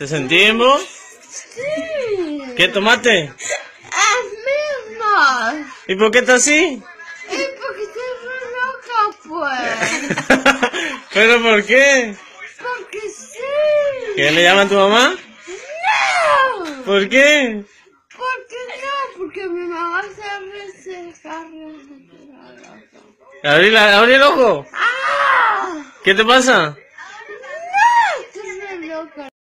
¿Te sentimos? Sí. ¿Qué tomaste? Es mismo. ¿Y por qué estás así? Es porque estoy muy loca, pues. ¿Pero por qué? Porque sí. ¿Qué le llaman a tu mamá? No. ¿Por qué? Porque no, porque mi mamá se reseca. Abrí el ojo. ¡Ah! ¿Qué te pasa?